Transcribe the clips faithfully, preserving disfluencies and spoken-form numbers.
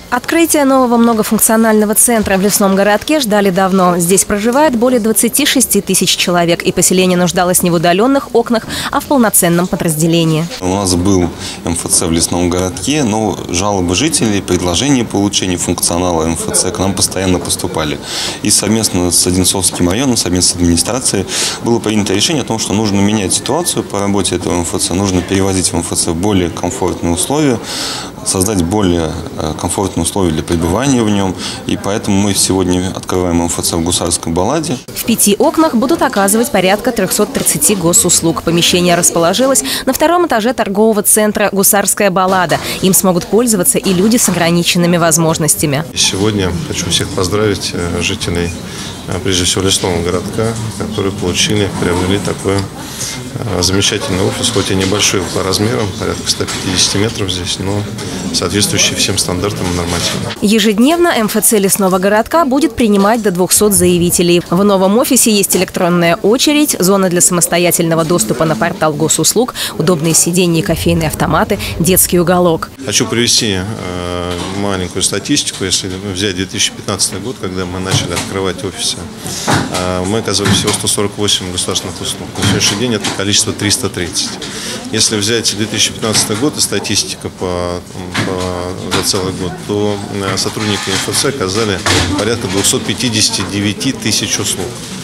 Открытие нового многофункционального центра в лесном городке ждали давно. Здесь проживает более двадцати шести тысяч человек, и поселение нуждалось не в удаленных окнах, а в полноценном подразделении. У нас был эм эф цэ в лесном городке, но жалобы жителей, предложения получения функционала эм эф цэ к нам постоянно поступали. И совместно с Одинцовским районом, совместно с администрацией было принято решение о том, что нужно менять ситуацию по работе этого эм эф цэ, нужно перевозить в эм эф цэ в более комфортные условия, создать более комфортные условия для пребывания в нем. И поэтому мы сегодня открываем эм эф цэ в Гусарской Балладе. В пяти окнах будут оказывать порядка трёхсот тридцати госуслуг. Помещение расположилось на втором этаже торгового центра «Гусарская Баллада». Им смогут пользоваться и люди с ограниченными возможностями. Сегодня хочу всех поздравить жителей, прежде всего, лесного городка, которые получили, приобрели такой замечательный офис, хоть и небольшой по размерам, порядка ста пятидесяти метров здесь, но соответствующий всем стандартам и нормативам. Ежедневно эм эф цэ лесного городка будет принимать до двухсот заявителей. В новом офисе есть электронная очередь, зона для самостоятельного доступа на портал госуслуг, удобные сиденья и кофейные автоматы, детский уголок. Хочу привести э, маленькую статистику. Если взять две тысячи пятнадцатый год, когда мы начали открывать офисы, э, мы оказывали всего сто сорок восемь государственных услуг. На сегодняшний день это количество триста тридцать. Если взять две тысячи пятнадцатый год и статистика по, по, за целый год, то сотрудники эм эф цэ оказали порядка двухсот пятидесяти девяти тысяч услуг.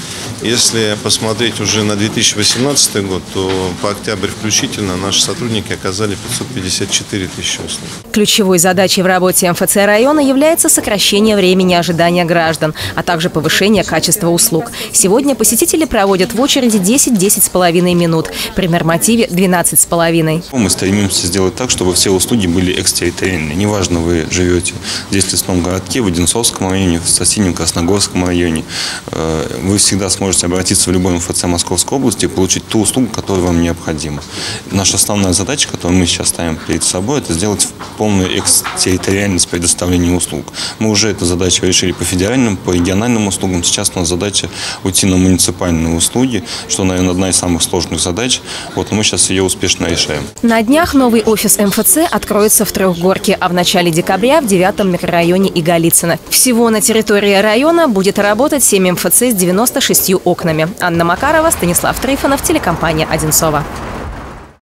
Если посмотреть уже на две тысячи восемнадцатый год, то по октябрь включительно наши сотрудники оказали пятьсот пятьдесят четыре тысячи услуг. Ключевой задачей в работе эм эф цэ района является сокращение времени ожидания граждан, а также повышение качества услуг. Сегодня посетители проводят в очереди десять-десять с половиной минут, при нормативе двенадцать с половиной. Мы стремимся сделать так, чтобы все услуги были экстерриториальные. Неважно, вы живете здесь в лесном городке, в Одинцовском районе, в соседнем Красногорском районе, вы всегда сможете обратиться в любой эм эф цэ Московской области и получить ту услугу, которая вам необходима. Наша основная задача, которую мы сейчас ставим перед собой, это сделать полную экстерриториальность предоставления услуг. Мы уже эту задачу решили по федеральным, по региональным услугам. Сейчас у нас задача уйти на муниципальные услуги, что, наверное, одна из самых сложных задач. Вот, но мы сейчас ее успешно решаем. На днях новый офис эм эф цэ откроется в Трехгорке, а в начале декабря в девятом микрорайоне Иголицыно. Всего на территории района будет работать семь эм эф цэ с девяноста шестью окнами. Анна Макарова, Станислав Трифонов, телекомпания «Одинцова».